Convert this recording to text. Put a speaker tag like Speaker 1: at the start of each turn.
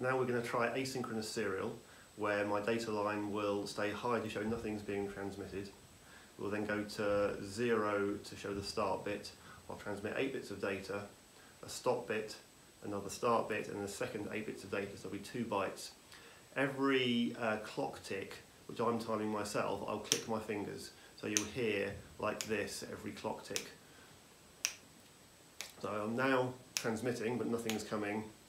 Speaker 1: Now we're going to try asynchronous serial, where my data line will stay high to show nothing's being transmitted. We'll then go to 0 to show the start bit. I'll transmit 8 bits of data, a stop bit, another start bit, and the second 8 bits of data, so there'll be 2 bytes. Every clock tick, which I'm timing myself, I'll click my fingers. So you'll hear like this every clock tick. So I'm now transmitting, but nothing's coming